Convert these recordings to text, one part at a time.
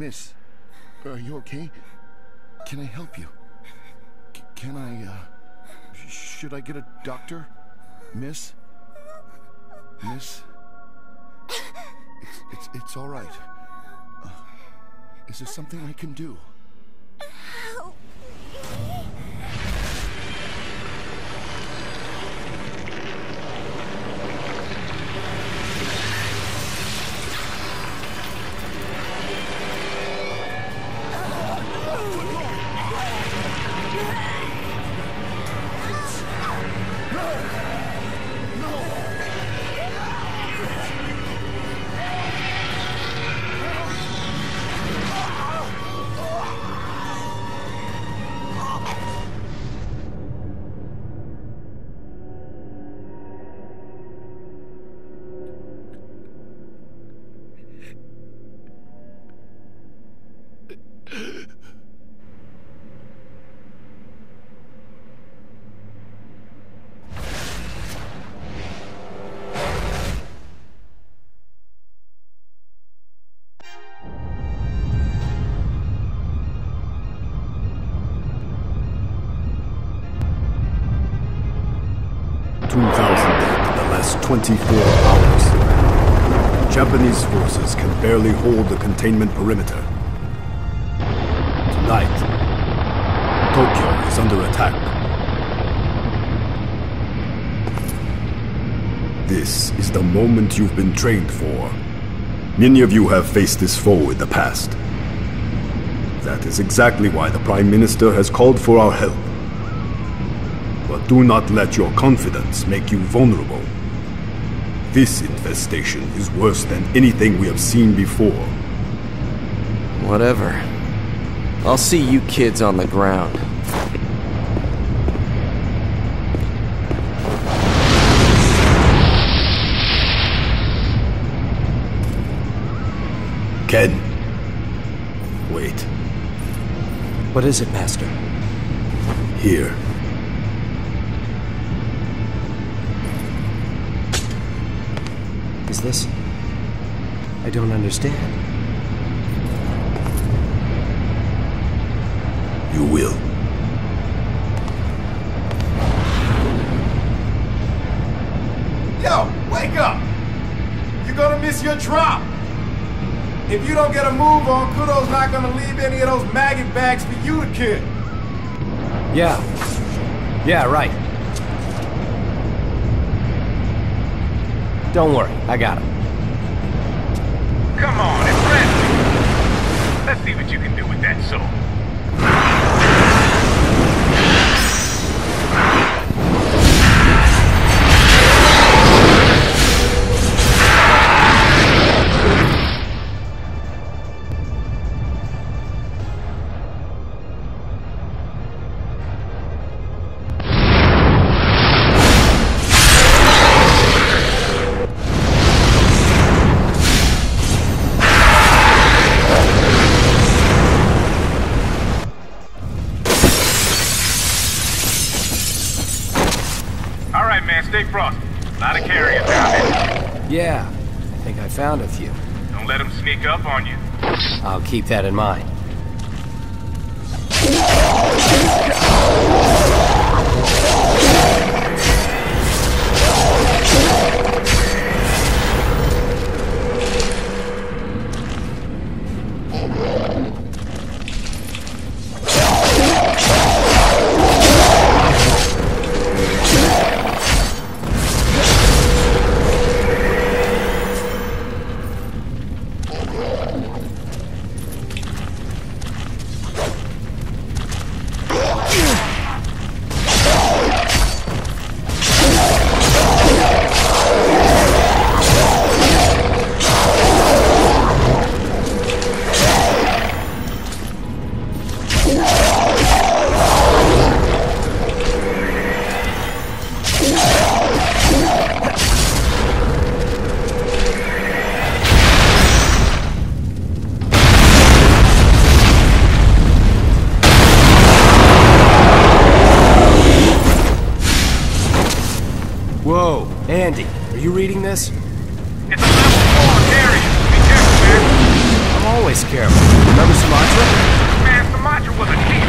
Miss, are you okay? Can I help you? Can I, should I get a doctor? Miss? Miss? It's all right. Is there something I can do? Help me. 2,000 dead in the last 24 hours. Japanese forces can barely hold the containment perimeter. Tonight, Tokyo is under attack. This is the moment you've been trained for. Many of you have faced this foe in the past. That is exactly why the Prime Minister has called for our help. But do not let your confidence make you vulnerable. This infestation is worse than anything we have seen before. Whatever. I'll see you kids on the ground. Ken. Wait. What is it, Master? Here. Is this... I don't understand. You will. Yo, wake up! You're gonna miss your drop! If you don't get a move on, Kudo's not gonna leave any of those maggot bags for you to kill. Yeah, right. Don't worry, I got him. Come on, impress me. Let's see what you can do with that sword. Stay frosty. A lot of carriers down there. Yeah, I think I found a few. Don't let them sneak up on you. I'll keep that in mind. Whoa, Andy, are you reading this? It's a level 4 carrier. Be careful, man. I'm always careful. Another Sumatra? Man, Sumatra was a thief.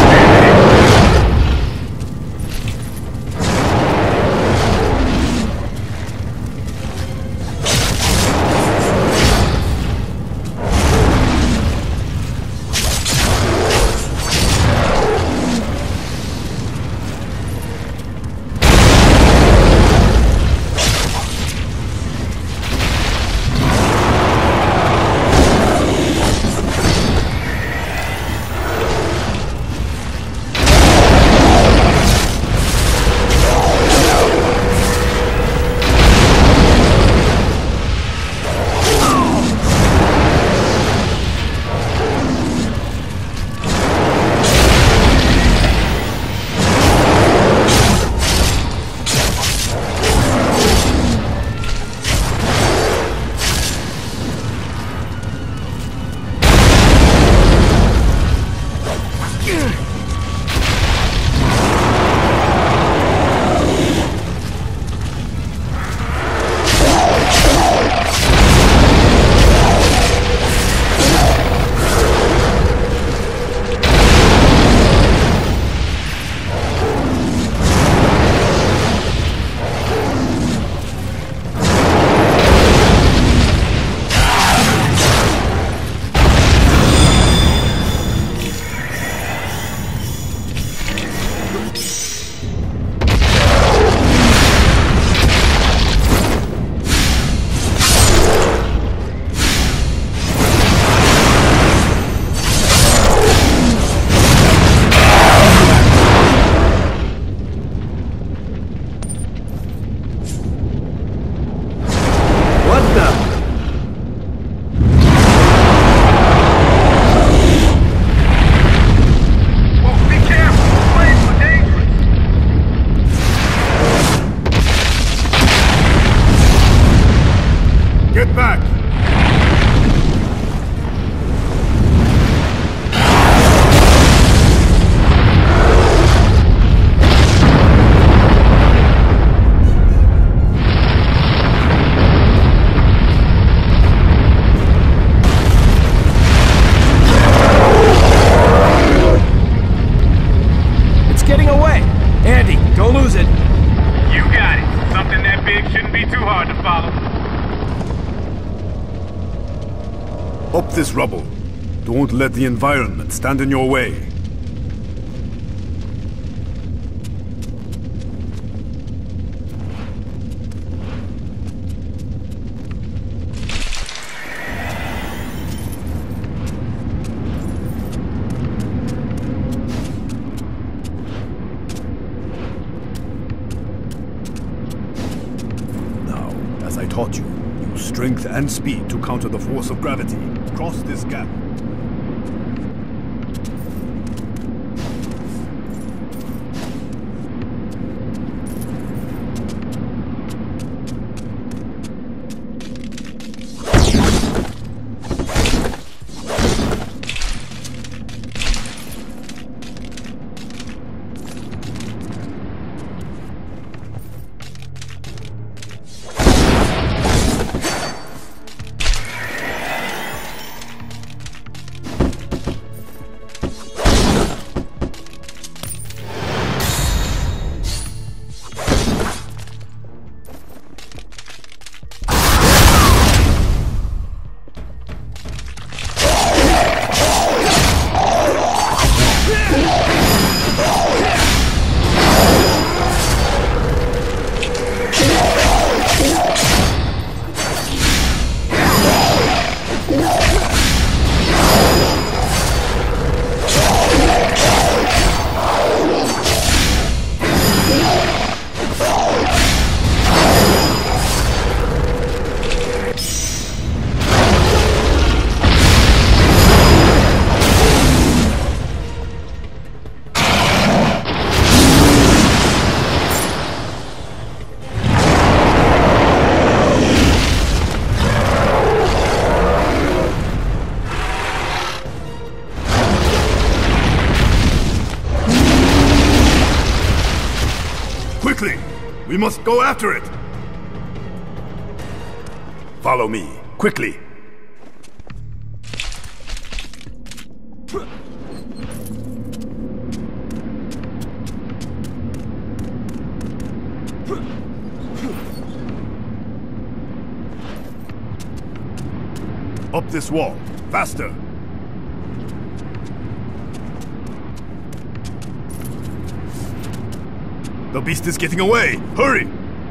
Up this rubble. Don't let the environment stand in your way. Now, as I taught you, use strength and speed to counter the force of gravity. Cross this gap. Quickly! We must go after it! Follow me, quickly! Up this wall. Faster! The beast is getting away! Hurry!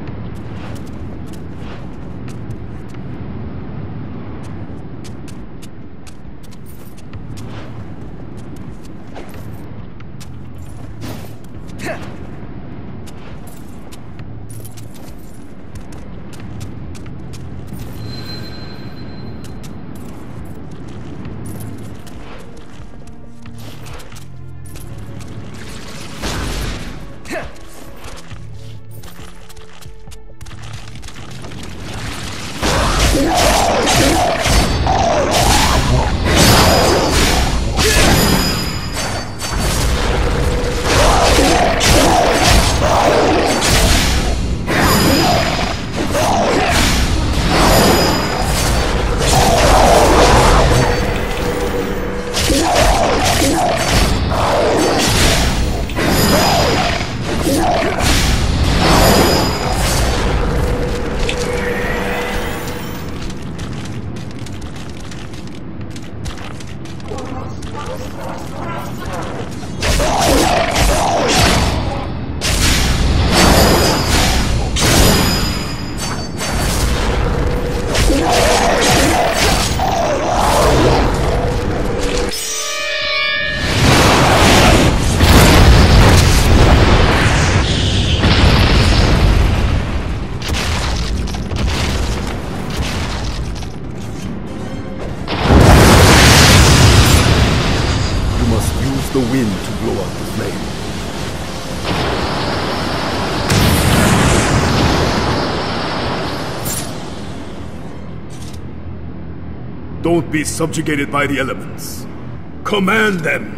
The wind to blow out the flame. Don't be subjugated by the elements. Command them!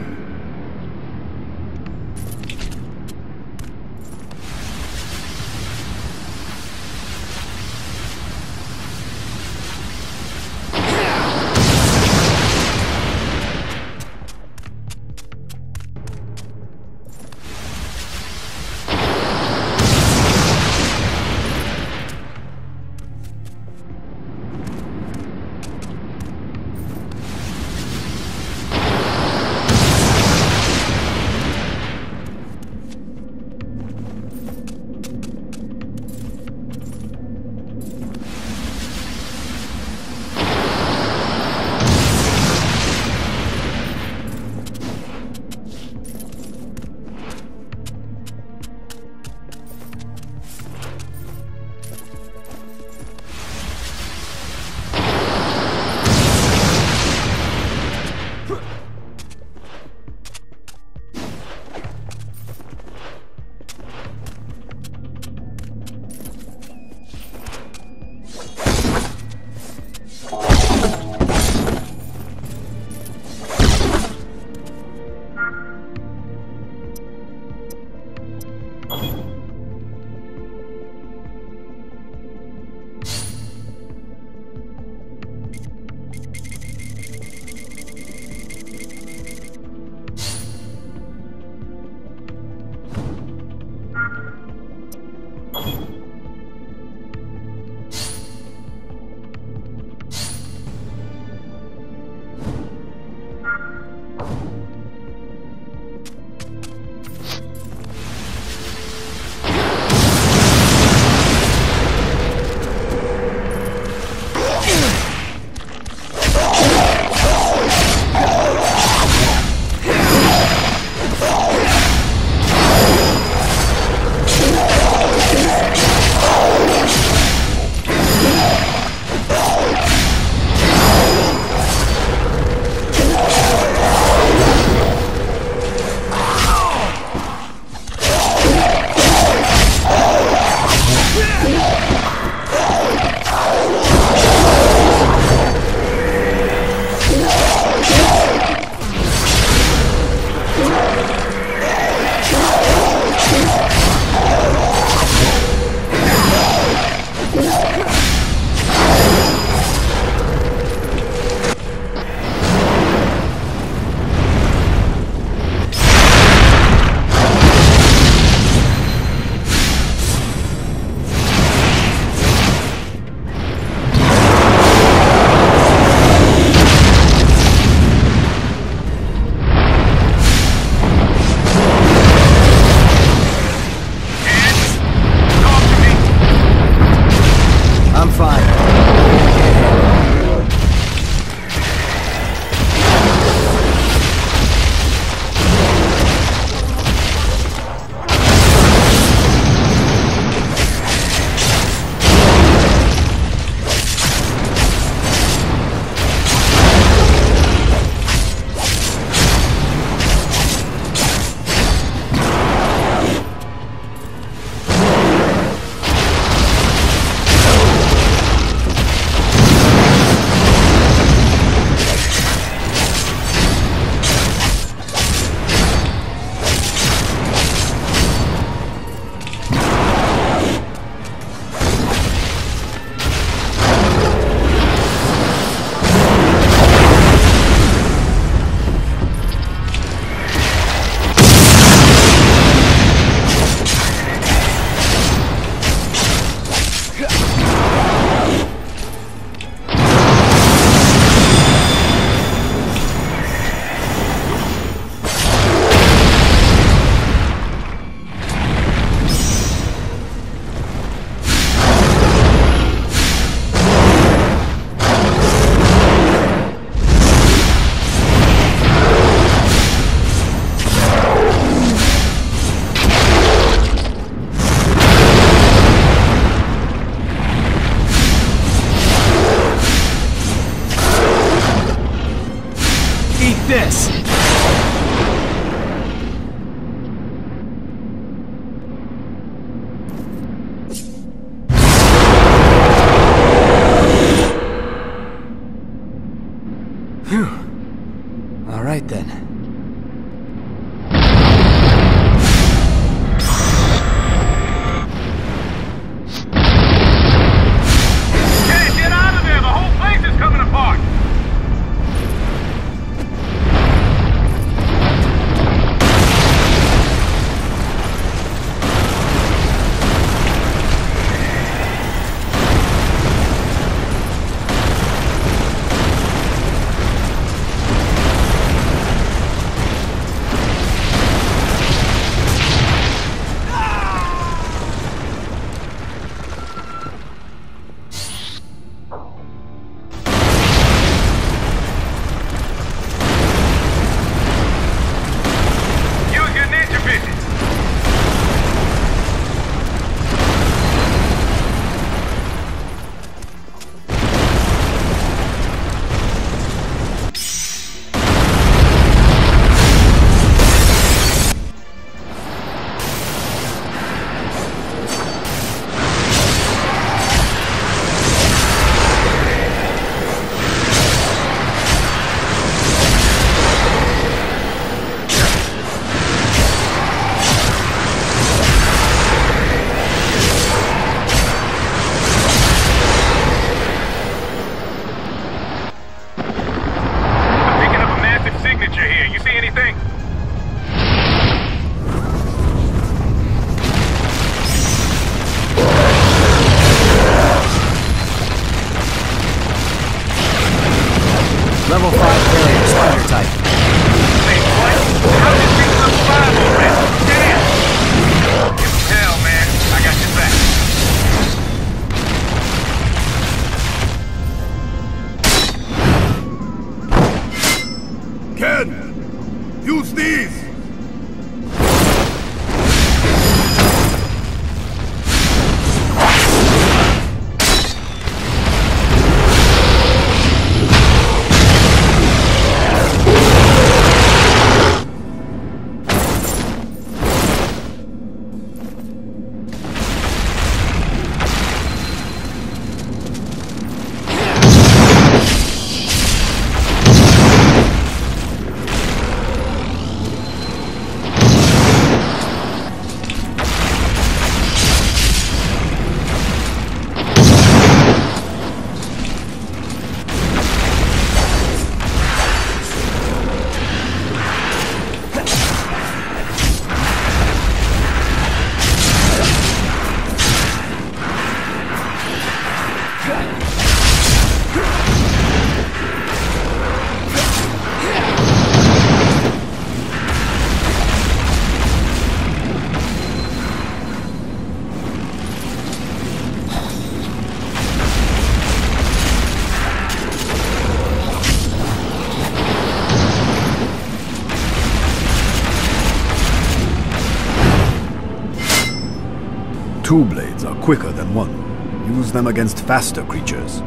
2 blades are quicker than 1. Use them against faster creatures.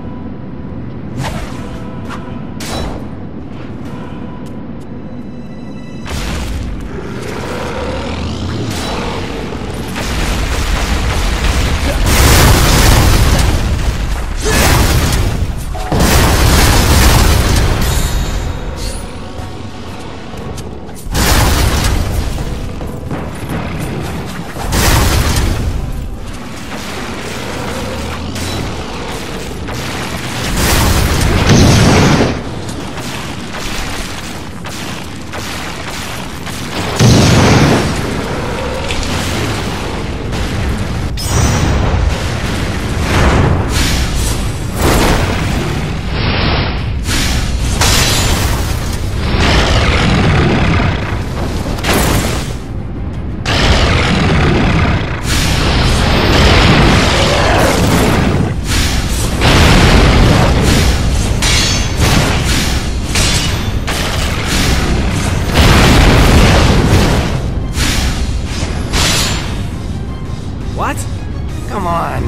What? Come on.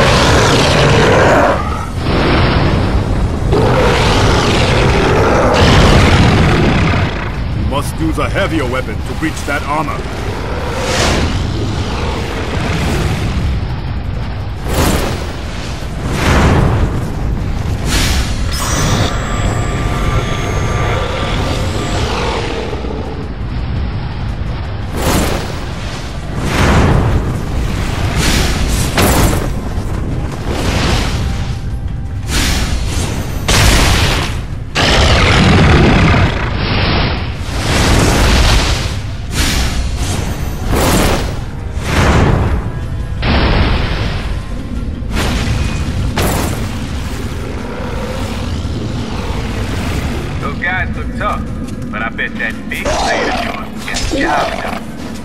You must use a heavier weapon to breach that armor. Guys look tough, but I bet that big blade of yours gets the job done.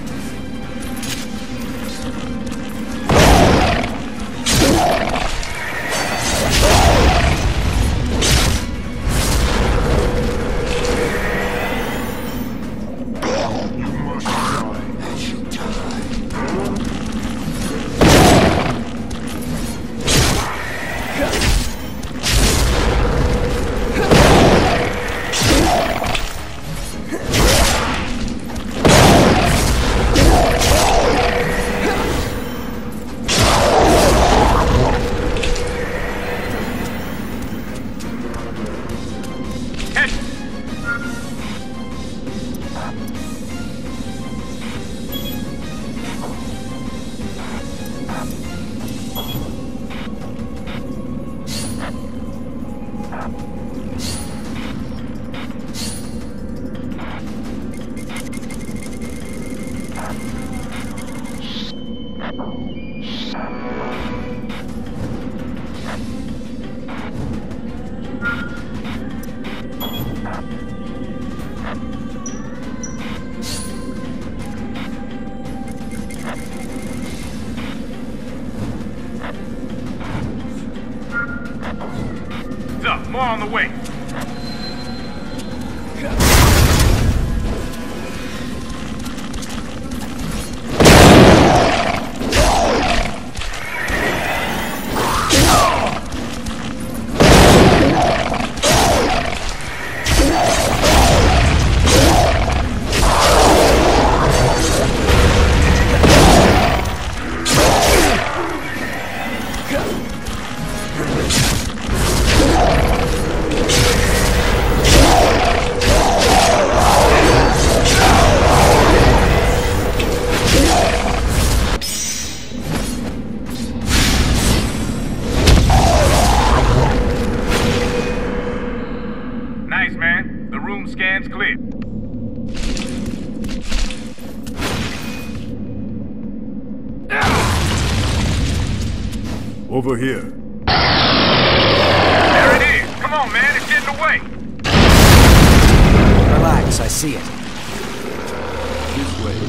More on the way. Nice, man. The room scan's clear. Over here. There it is. Come on, man. It's getting away. Relax, I see it. This way.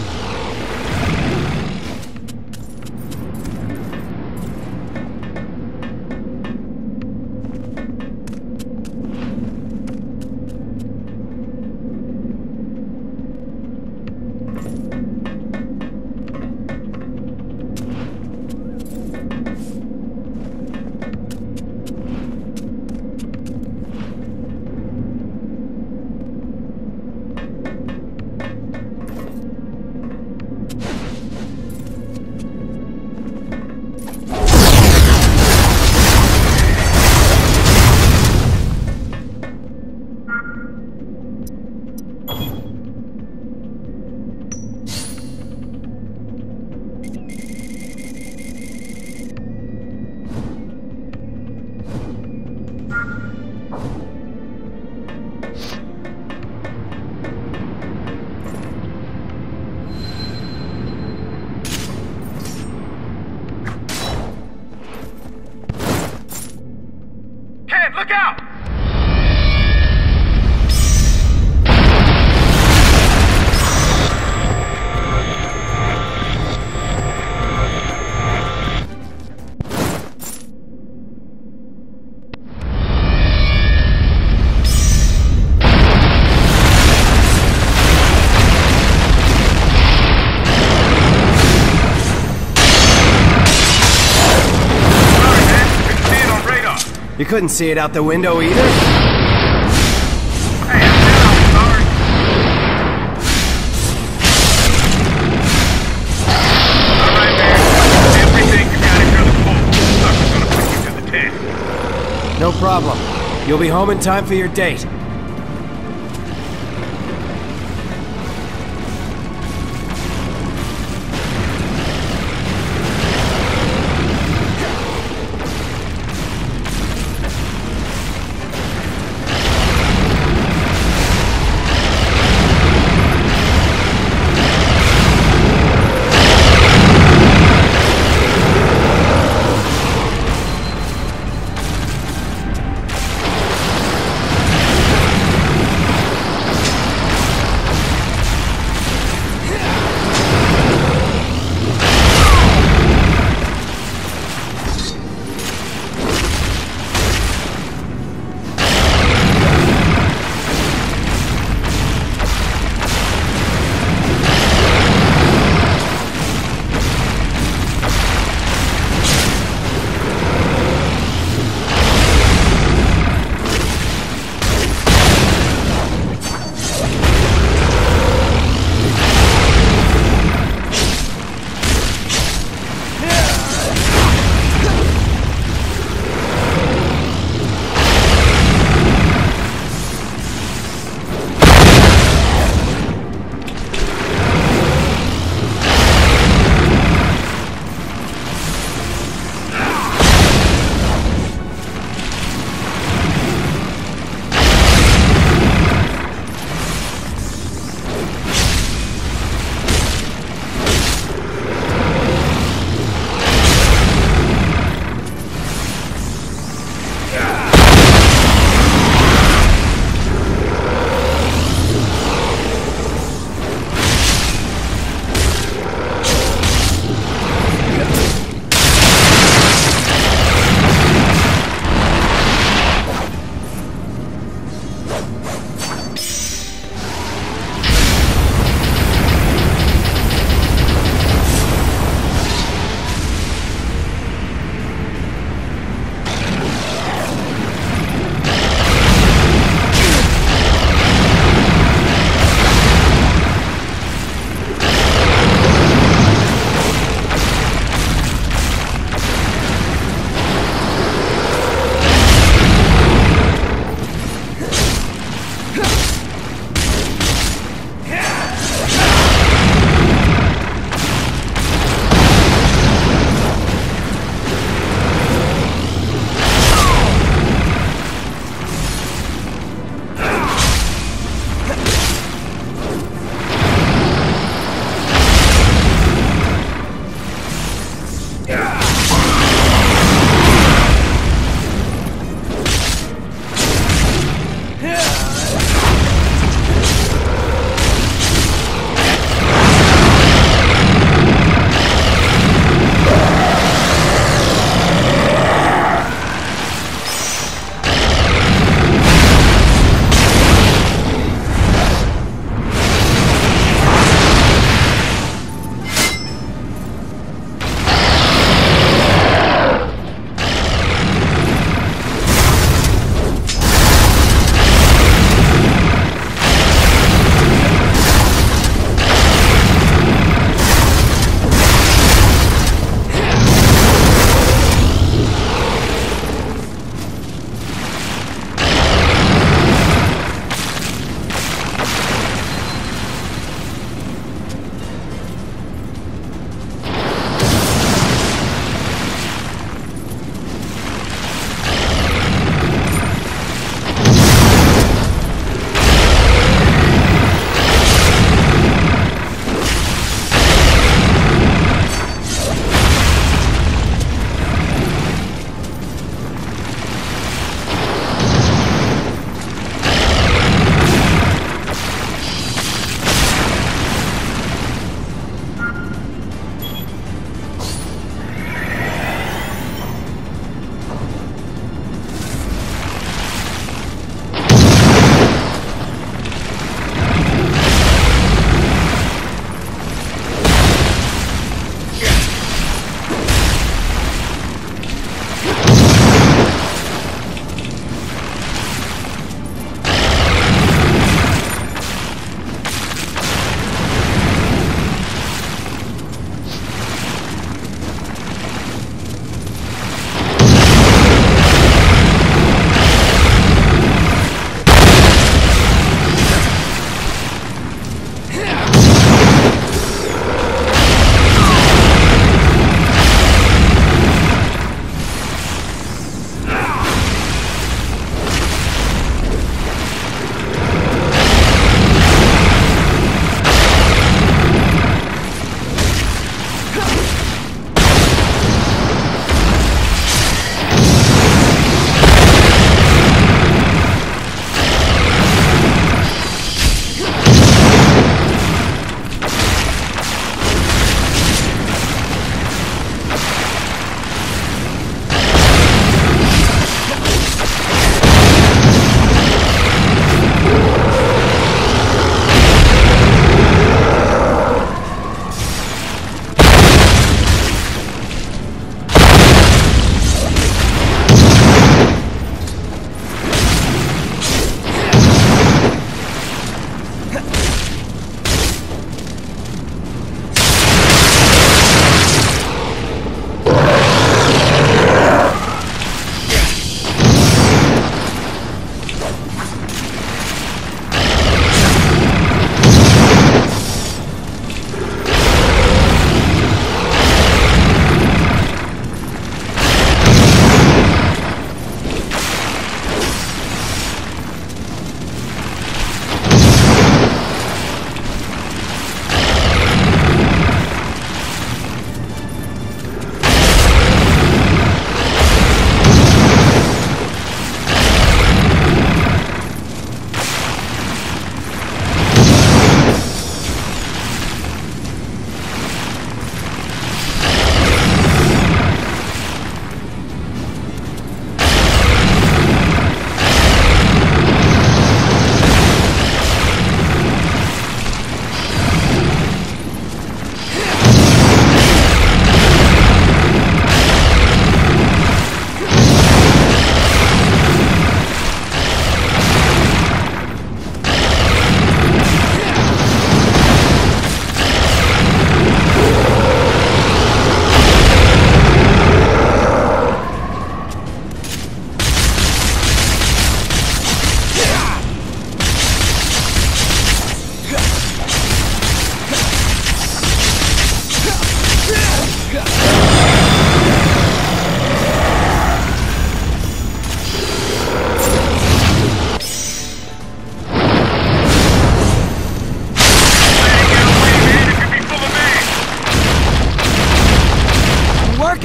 You couldn't see it out the window either? Hey, I said I'm sorry. All right, man. Everything you got is really cool. Sucker's gonna put you to the test. No problem. You'll be home in time for your date.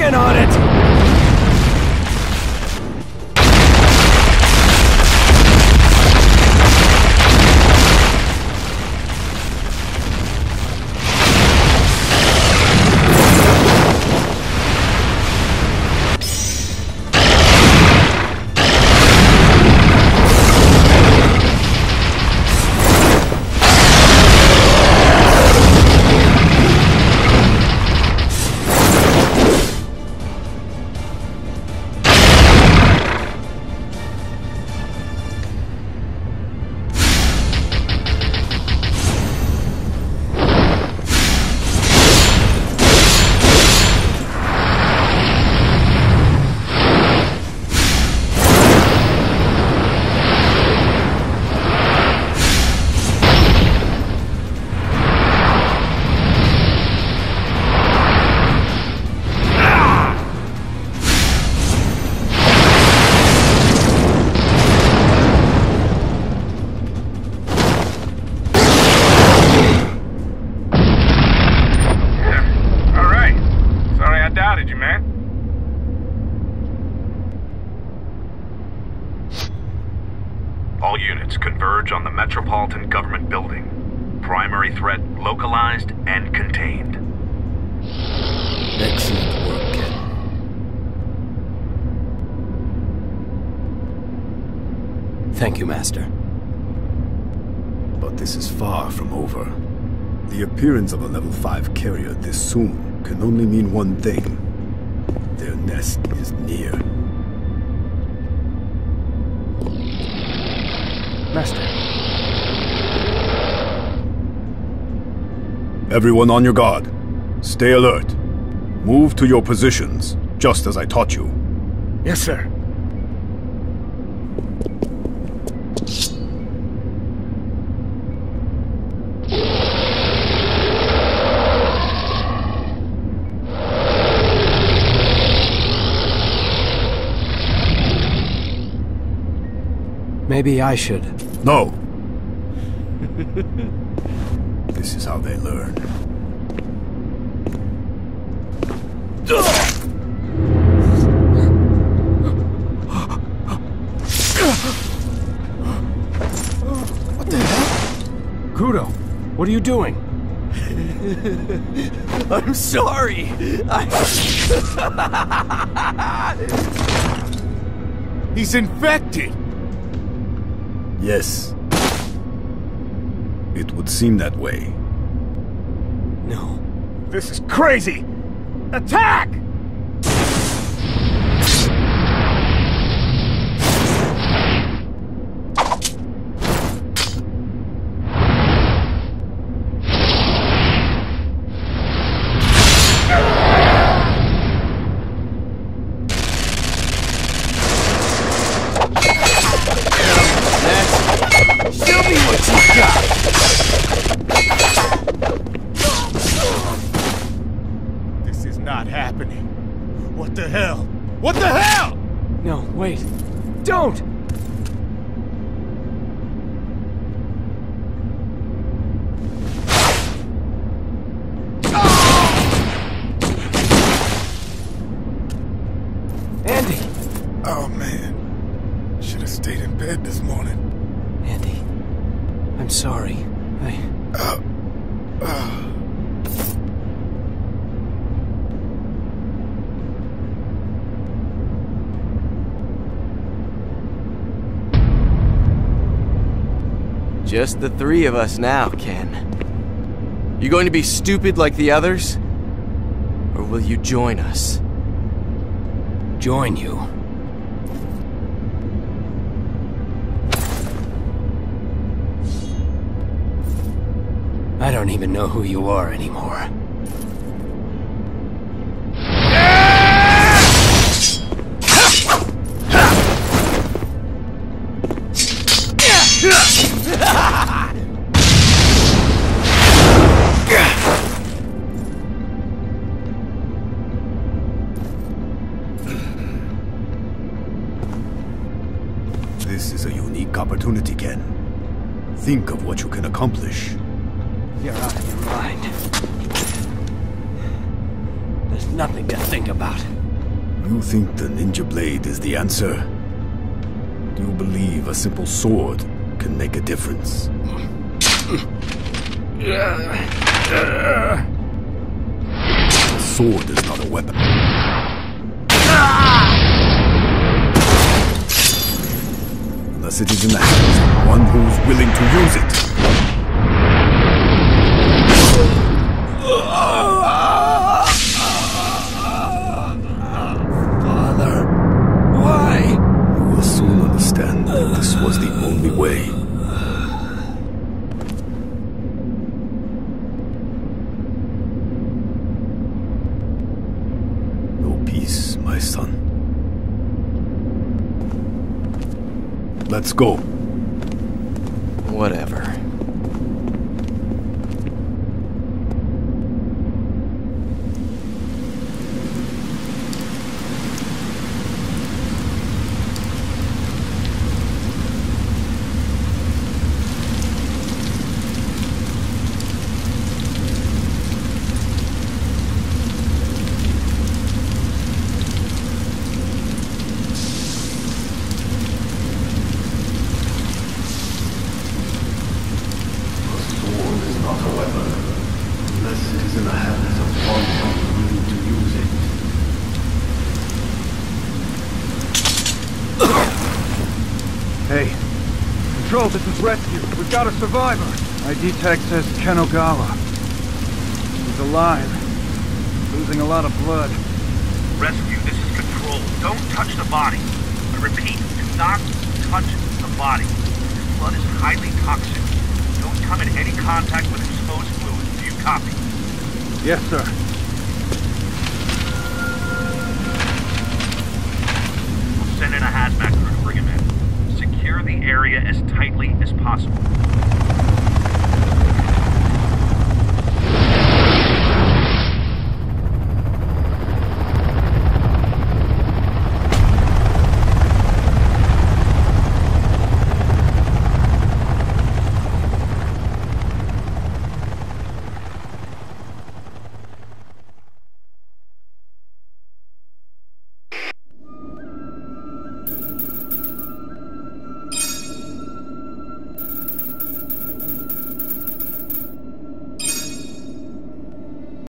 in on it! All units converge on the Metropolitan Government Building. Primary threat localized and contained. Excellent work, Ken. Thank you, Master. But this is far from over. The appearance of a level 5 carrier this soon can only mean one thing. Their nest is near. Master. Everyone on your guard. Stay alert. Move to your positions, just as I taught you. Yes, sir. Maybe I should. No. This is how they learn. What the hell? Kudo, what are you doing? I'm sorry. He's infected! Yes. It would seem that way. No. This is crazy! Attack! Show me what you got! This is not happening. What the hell? What the hell? No, wait. Don't! Andy! Oh man. Should have stayed in bed this morning. Andy, I'm sorry. Just the three of us now, Ken. You going to be stupid like the others? Or will you join us? Join you. I don't even know who you are anymore. This is a unique opportunity, Ken. Think of what you can accomplish. You're out of your mind. There's nothing to think about. You think the ninja blade is the answer? Do you believe a simple sword can make a difference? A sword is not a weapon. Unless it is in the hands of one who's willing to use it. Father, why? You will soon understand that this was the only way. No peace, my son. Let's go. Whatever. Hey, Control, this is Rescue. We've got a survivor. ID tag says Ken Ogawa. He's alive. Losing a lot of blood. Rescue, this is Control. Don't touch the body. I repeat, do not touch the body. This blood is highly toxic. Don't come in any contact with exposed fluid. Do you copy? Yes, sir. We'll send in a hazmat crew to bring him in. Secure the area as tightly as possible.